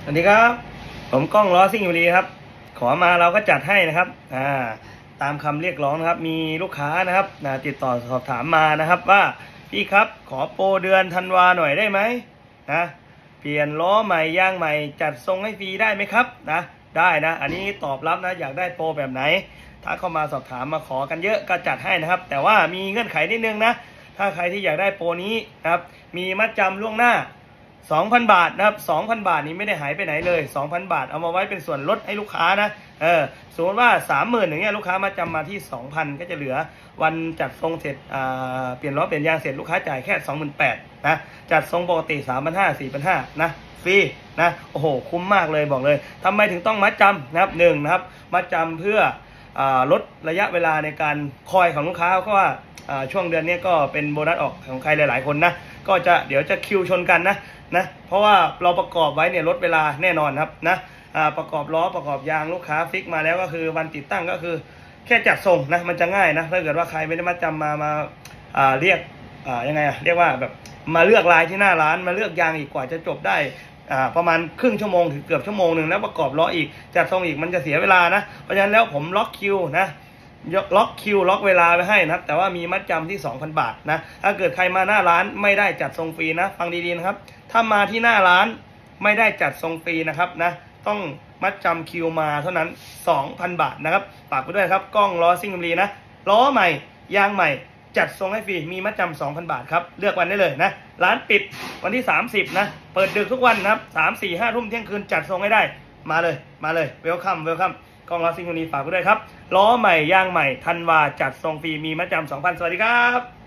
สวัสดีครับผมก้องล้อซิ่งบุรีครับขอมาเราก็จัดให้นะครับตามคำเรียกร้องนะครับมีลูกค้านะครับติดต่อสอบถามมานะครับว่าพี่ครับขอโปรเดือนธันวาหน่อยได้ไหมนะเปลี่ยนล้อใหม่ยางใหม่จัดทรงให้ฟรีได้ไหมครับได้นะอันนี้ตอบรับนะอยากได้โปรแบบไหนถ้าเข้ามาสอบถามมาขอกันเยอะก็จัดให้นะครับแต่ว่ามีเงื่อนไขนิดนึงนะถ้าใครที่อยากได้โปรนี้นะครับมีมัดจำล่วงหน้า2,000 บาทนะครับ 2,000 บาทนี้ไม่ได้หายไปไหนเลย 2,000 บาทเอามาไว้เป็นส่วนลดให้ลูกค้านะสมมติว่า 30,000อย่างเงี้ยลูกค้ามาจำมาที่ 2,000 ก็จะเหลือวันจัดทรงเสร็จเปลี่ยนล้อเปลี่ยนยางเสร็จลูกค้าจ่ายแค่ 28,000นะจัดทรงปกติ 3,500 4,500นะฟรีนะโอ้โหคุ้มมากเลยบอกเลยทำไมถึงต้องมัดจำนะครับนะครับมัดจำเพื่อลดระยะเวลาในการคอยของลูกค้าเพราะว่าช่วงเดือนนี้ก็เป็นโบนัสออกของใครหลายๆคนนะก็จะเดี๋ยวจะคิวชนกันนะเพราะว่าเราประกอบไว้เนี่ยลดเวลาแน่นอนครับประกอบล้อประกอบยางลูกค้าฟิกมาแล้วก็คือวันติดตั้งก็คือแค่จัดส่งนะมันจะง่ายนะถ้าเกิดว่าใครไม่ได้มาจำมาเรียกยังไงเรียกว่าแบบมาเลือกลายที่หน้าร้านมาเลือกยางอีกกว่าจะจบได้ประมาณครึ่งชั่วโมงถึงเกือบชั่วโมงหนึ่งแล้วประกอบล้ออีกจัดทรงอีกมันจะเสียเวลานะเพราะฉะนั้นแล้วผมล็อกคิวล็อกคิวล็อกเวลาไว้ให้นะครับแต่ว่ามีมัดจำที่ 2,000 บาทนะถ้าเกิดใครมาหน้าร้านไม่ได้จัดทรงฟรีนะฟังดีๆนะครับถ้ามาที่หน้าร้านไม่ได้จัดทรงฟรีนะครับนะต้องมัดจำคิวมาเท่านั้น 2,000 บาทนะครับฝากไปด้วยครับกล้องล้อซิ่งบุรีนะล้อใหม่ยางใหม่จัดทรงให้ฟรีมีมัดจำ 2,000 บาทครับเลือกวันได้เลยนะร้านปิดวันที่ 30นะเปิดดึกทุกวันนะครับ3 4 5 ทุ่มเที่ยงคืนจัดทรงให้ได้มาเลยเวลคัมกล้องล้อซิ่งบุรีฝากไปด้วยครับล้อใหม่ยางใหม่ธันวาจัดทรงฟรีมีมัดจำ 2,000 สวัสดีครับ